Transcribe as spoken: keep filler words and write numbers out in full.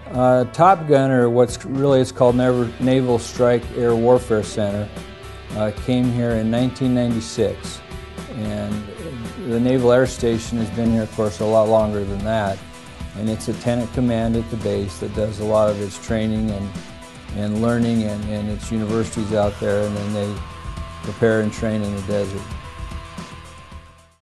Uh, Top Gun, or what's really it's called Naval Strike Air Warfare Center, uh, came here in nineteen ninety-six. And the Naval Air Station has been here, of course, a lot longer than that. And it's a tenant command at the base that does a lot of its training and, and learning, and, and its universities out there, and then they prepare and train in the desert.